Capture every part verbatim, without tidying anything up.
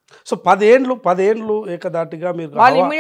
So పదేండ్లు పదేండ్లు ఏకదాటిగా మీరు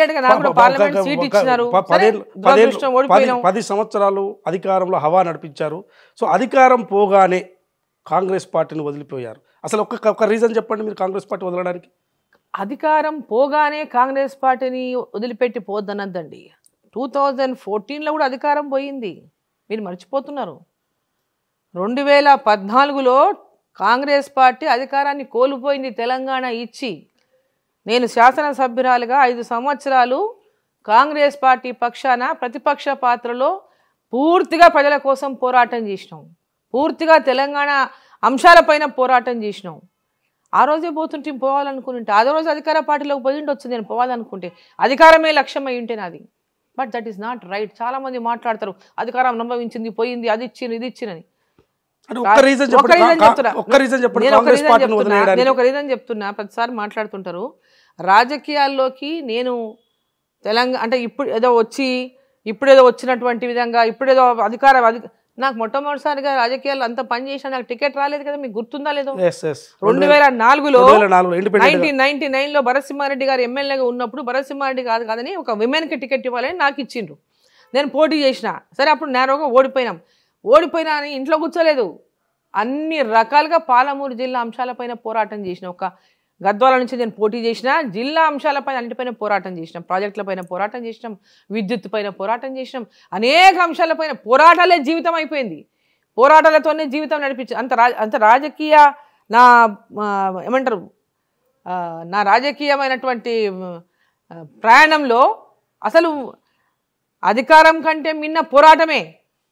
పది సంవత్సరాలు అధికారంలో హవా నడిపించారు. సో అధికారం పోగానే కాంగ్రెస్ పార్టీని వదిలిపోయారు. అసలు ఒక్క ఒక్క రీజన్ చెప్పండి మీరు కాంగ్రెస్ పార్టీ వదలడానికి. అధికారం పోగానే కాంగ్రెస్ పార్టీని వదిలిపెట్టి పోద్దనద్దండి. టూ థౌజండ్ ఫోర్టీన్లో కూడా అధికారం పోయింది, మీరు మర్చిపోతున్నారు. రెండు వేల పద్నాలుగులో కాంగ్రెస్ పార్టీ అధికారాన్ని కోల్పోయింది తెలంగాణ ఇచ్చి. నేను శాసనసభ్యురాలుగా ఐదు సంవత్సరాలు కాంగ్రెస్ పార్టీ పక్షాన ప్రతిపక్ష పాత్రలో పూర్తిగా ప్రజల కోసం పోరాటం చేసినాం, పూర్తిగా తెలంగాణ అంశాలపైన పోరాటం చేసినాం. ఆ రోజే పోతుంటే పోవాలనుకుంటే ఆ రోజు అధికార పార్టీలోకి పోయిండొచ్చు నేను పోవాలనుకుంటే, అధికారమే లక్ష్యం అయి ఉంటే నాది. But that is not right. చాలామంది మాట్లాడతారు అధికారం అనుభవించింది పోయింది, అది ఇచ్చింది ఇది ఇచ్చినని. నేను ఒక రీజన్ చెప్తున్నా, ప్రతిసారి మాట్లాడుతుంటారు. రాజకీయాల్లోకి నేను తెలంగాణ అంటే ఇప్పుడు ఏదో వచ్చి ఇప్పుడేదో వచ్చినటువంటి విధంగా ఇప్పుడేదో అధికార నాకు మొట్టమొదటిసారిగా రాజకీయాల్లో అంత పని చేసినా నాకు టికెట్ రాలేదు కదా, మీకు గుర్తుందా లేదో. రెండు వేల నాలుగులో నైన్టీన్ నైన్టీ నైన్ లో భరత్సింహారెడ్డి గారు ఎమ్మెల్యేగా ఉన్నప్పుడు భరత్సింహారెడ్డి కాదు కాదని ఒక విమెన్కి టికెట్ ఇవ్వాలని నాకు ఇచ్చిండ్రు. నేను పోటీ చేసిన, సరే అప్పుడు నేరోగా ఓడిపోయినాం. ఓడిపోయినా అని ఇంట్లో కూర్చోలేదు, అన్ని రకాలుగా పాలమూరు జిల్లా అంశాలపైన పోరాటం చేసిన. ఒక గద్వాల నుంచి నేను పోటీ చేసిన, జిల్లా అంశాలపైన అన్నిటిపైన పోరాటం చేసినాం, ప్రాజెక్టులపైన పోరాటం చేసినాం, విద్యుత్ పైన పోరాటం చేసినాం, అనేక అంశాలపైన పోరాటాలే జీవితం అయిపోయింది. పోరాటాలతోనే జీవితం నడిపించి అంత రా అంత రాజకీయ నా ఏమంటారు నా రాజకీయమైనటువంటి ప్రయాణంలో అసలు అధికారం కంటే మిన్న పోరాటమే.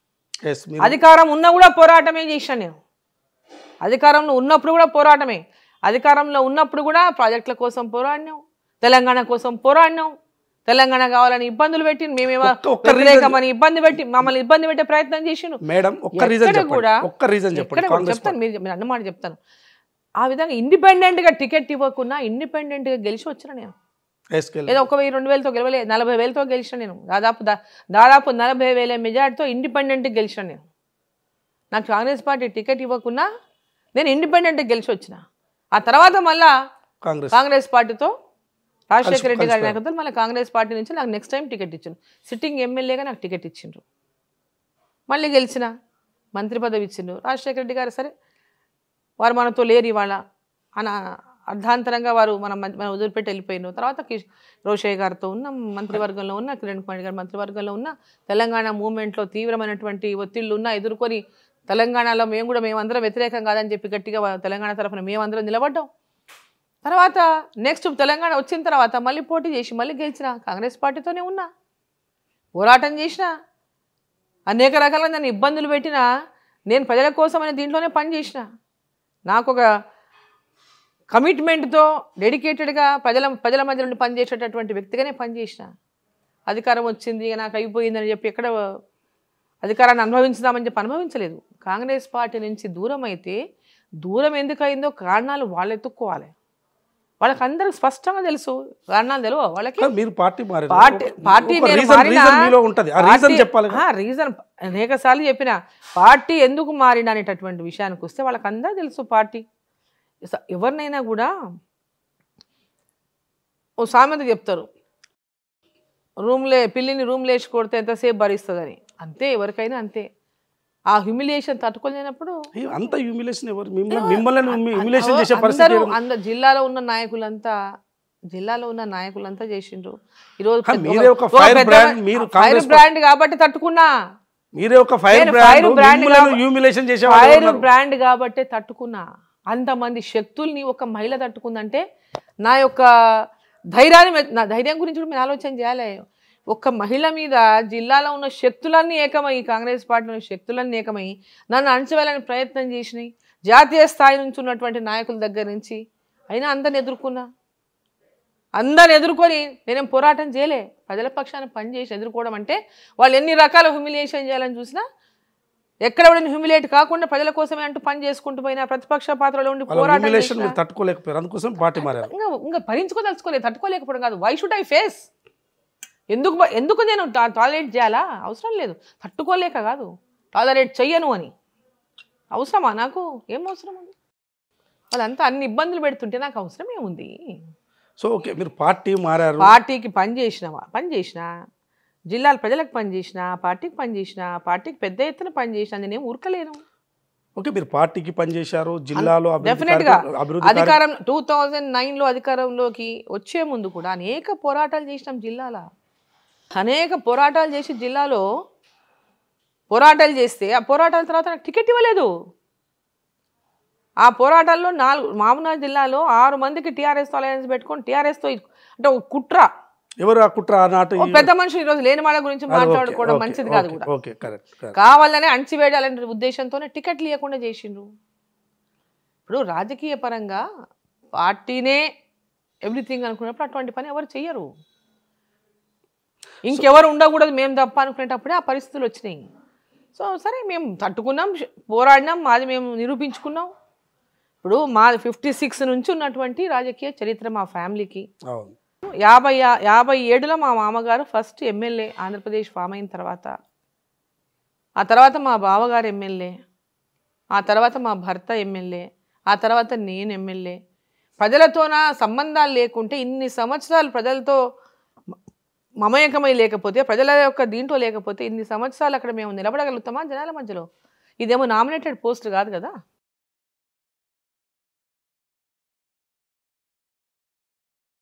అధికారం ఉన్నా కూడా పోరాటమే చేశాను నేను. అధికారంలో ఉన్నప్పుడు కూడా పోరాటమే, అధికారంలో ఉన్నప్పుడు కూడా ప్రాజెక్టుల కోసం పోరాడినాం, తెలంగాణ కోసం పోరాడినాం. తెలంగాణ కావాలని ఇబ్బందులు పెట్టి మేమేమో వ్యతిరేకమని ఇబ్బంది పెట్టి మమ్మల్ని ఇబ్బంది పెట్టే ప్రయత్నం చేసిండు. కూడా చెప్తాను, మీరు అన్నమాట చెప్తాను. ఆ విధంగా ఇండిపెండెంట్గా టికెట్ ఇవ్వకుండా ఇండిపెండెంట్గా గెలిచి వచ్చిన నేను. ఏదో ఒక వెయ్యి రెండు వేలతో గెలవలే, నలభై వేలతో గెలిచిన నేను. దాదాపు దాదాపు నలభై వేల మెజార్టీతో ఇండిపెండెంట్గా గెలిచిన నేను. నాకు కాంగ్రెస్ పార్టీ టికెట్ ఇవ్వకుండా నేను ఇండిపెండెంట్గా గెలిచి వచ్చిన. ఆ తర్వాత మళ్ళా కాంగ్రెస్ పార్టీతో రాజశేఖర రెడ్డి గారి నాయకత్వం మళ్ళీ కాంగ్రెస్ పార్టీ నుంచి నాకు నెక్స్ట్ టైం టికెట్ ఇచ్చిండ్రు. సిట్టింగ్ ఎమ్మెల్యేగా నాకు టికెట్ ఇచ్చిండ్రు, మళ్ళీ గెలిచిన, మంత్రి పదవి ఇచ్చిండ్రు రాజశేఖర రెడ్డి గారు. సరే వారు మనతో లేరు ఇవాళ అన అర్ధాంతరంగా వారు మనం మనం వదిలిపెట్టి వెళ్ళిపోయినారు. తర్వాత రోషయ్య గారితో ఉన్న మంత్రివర్గంలో ఉన్న, కిరణ్ కుమార్ గారి మంత్రివర్గంలో ఉన్న, తెలంగాణ మూవ్మెంట్లో తీవ్రమైనటువంటి ఒత్తిళ్లు ఉన్నా ఎదుర్కొని తెలంగాణలో మేము కూడా మేమందరం వ్యతిరేకం కాదని చెప్పి గట్టిగా తెలంగాణ తరఫున మేమందరం నిలబడ్డాం. తర్వాత నెక్స్ట్ తెలంగాణ వచ్చిన తర్వాత మళ్ళీ పోటీ చేసి మళ్ళీ గెలిచిన, కాంగ్రెస్ పార్టీతోనే ఉన్నా, పోరాటం చేసిన, అనేక రకాలుగా నన్ను ఇబ్బందులు పెట్టినా నేను ప్రజల కోసం అనే దీంట్లోనే పనిచేసిన. నాకు ఒక కమిట్మెంట్తో డెడికేటెడ్గా ప్రజల ప్రజల మధ్య నుండి పనిచేసేటటువంటి వ్యక్తిగానే పనిచేసిన. అధికారం వచ్చింది నాకు అయిపోయిందని చెప్పి ఎక్కడ అధికారాన్ని అనుభవించుదామని చెప్పి అనుభవించలేదు. కాంగ్రెస్ పార్టీ నుంచి దూరం అయితే దూరం ఎందుకు అయిందో కారణాలు వాళ్ళు ఎత్తుక్కోవాలి. వాళ్ళకి అందరికి స్పష్టంగా తెలుసు, కారణాలు తెలియవు వాళ్ళకి. పార్టీ రీజన్ అనేక సార్లు చెప్పిన, పార్టీ ఎందుకు మారిన అనేటటువంటి విషయానికి వస్తే వాళ్ళకి అందరూ తెలుసు. పార్టీ ఎవరినైనా కూడా ఓ సామెత చెప్తారు, రూమ్లే పిల్లిని రూమ్లో వేసి కొడితే ఎంతసేపు భరిస్తుందని. అంతే, ఎవరికైనా అంతే. ఆ హ్యూమిలియేషన్ తట్టుకోలేనప్పుడు అంత హ్యూమిలియేషన్ ఎవరు మిమ్మల్ని హ్యూమిలియేషన్ చేసే పరిస్థితి అంత జిల్లాలో ఉన్న నాయకులంతా జిల్లాలో ఉన్న నాయకులంతా చేసిండ్రు. ఈరోజు ఫైర్ బ్రాండ్ కాబట్టి తట్టుకున్నా, మీరే ఒక ఫైర్ బ్రాండ్ కాబట్టి తట్టుకున్నా. అంతమంది శక్తుల్ని ఒక మహిళ తట్టుకుందంటే నా యొక్క ధైర్యాన్ని, నా ధైర్యం గురించి కూడా మీరు ఆలోచన చేయాలి. ఒక్క మహిళ మీద జిల్లాలో ఉన్న శక్తులన్నీ ఏకమై, కాంగ్రెస్ పార్టీలోని శక్తులన్నీ ఏకమై నన్ను అణచివేయాలని ప్రయత్నం చేసినాయి. జాతీయ స్థాయి నుంచి ఉన్నటువంటి నాయకుల దగ్గర నుంచి అయినా అందరిని ఎదుర్కొన్నా. అందరిని ఎదుర్కొని నేనేం పోరాటం చేయలే, ప్రజల పక్షాన పనిచేసి ఎదుర్కోవడం అంటే వాళ్ళు ఎన్ని రకాల హ్యూమిలియేషన్ చేయాలని చూసినా ఎక్కడ కూడా హ్యూమిలేట్ కాకుండా ప్రజల కోసమే అంటూ పని చేసుకుంటూ పోయినా, ప్రతిపక్ష పాత్రలో ఉండి పోరాటం తట్టుకోలేకపోయారు, అందుకోసం పార్టీ మారారు. ఇంకా ఇంకా భరించుకోదలుచుకోలేదు, తట్టుకోలేకపోవడం కాదు. వై షుడ్ ఐ ఫేస్, ఎందుకు ఎందుకు నేను టాలరేట్ చేయాలా? అవసరం లేదు. తట్టుకోలేక కాదు, టాలరేట్ చెయ్యను అని. అవసరమా నాకు? ఏం అవసరం ఉంది? వాళ్ళంతా అన్ని ఇబ్బందులు పెడుతుంటే నాకు అవసరం ఏముంది? సో ఓకే, మీరు పార్టీ మారారు. పార్టీకి పని చేసినావా? పని చేసినా, జిల్లాల ప్రజలకు పని చేసినా, పార్టీకి పని చేసినా, పార్టీకి పెద్ద ఎత్తున పని చేసినా, నేనేం ఊరకలేను. ఓకే, మీరు పార్టీకి పనిచేశారు, జిల్లాలో అభివృద్ధి డెఫినెట్ గా కార్యక్రమ- అభివృద్ధి కార్య- అధికారం టూ థౌజండ్ నైన్ లో అధికారంలోకి వచ్చే ముందు కూడా అనేక పోరాటాలు చేసినాం జిల్లాలో. అనేక పోరాటాలు చేసి జిల్లాలో పోరాటాలు చేస్తే ఆ పోరాటాల తర్వాత నాకు టికెట్ ఇవ్వలేదు. ఆ పోరాటాల్లో నాలుగు మామూనాథ్ జిల్లాలో ఆరు మందికి టీఆర్ఎస్ అలయన్స్ పెట్టుకొని టీఆర్ఎస్తో అంటే ఒక కుట్ర. ఎవరు ఆ కుట్ర ఆనాటి? ఓ పెద్ద మనుషులు ఈరోజు లేని వాళ్ళ గురించి మాట్లాడుకోవడం ఓకే, మంచిది కాదు ఓకే, కూడా. Okay, correct, correct. కావాలనే అణచివేయాలనే ఉద్దేశంతోనే టికెట్లు ఇవ్వకుండా చేసిండ్రు. ఇప్పుడు రాజకీయ పరంగా పార్టీనే ఎవ్రీథింగ్ అనుకున్నప్పుడు అటువంటి పని ఎవరు చెయ్యరు. ఇంకెవరు ఉండకూడదు మేము తప్ప అనుకునేటప్పుడే ఆ పరిస్థితులు వచ్చినాయి. సో సరే మేము తట్టుకున్నాం, పోరాడినాం, మాది మేము నిరూపించుకున్నాం. ఇప్పుడు మాది ఫిఫ్టీ సిక్స్ నుంచి ఉన్నటువంటి రాజకీయ చరిత్ర మా ఫ్యామిలీకి. అవును. యాభై యాభై ఏడులో మా మామగారు ఫస్ట్ ఎమ్మెల్యే ఆంధ్రప్రదేశ్ ఫామ్ అయిన తర్వాత, ఆ తర్వాత మా బావగారు ఎమ్మెల్యే, ఆ తర్వాత మా భర్త ఎమ్మెల్యే, ఆ తర్వాత నేను ఎమ్మెల్యే. ప్రజలతో నా సంబంధాలు లేకుంటే ఇన్ని సంవత్సరాలు ప్రజలతో మమేకమై లేకపోతే, ప్రజల యొక్క దీంట్లో లేకపోతే ఇన్ని సంవత్సరాలు అక్కడ మేము నిలబడగలుగుతామా జనాల మధ్యలో? ఇదేమో నామినేటెడ్ పోస్ట్ కాదు కదా.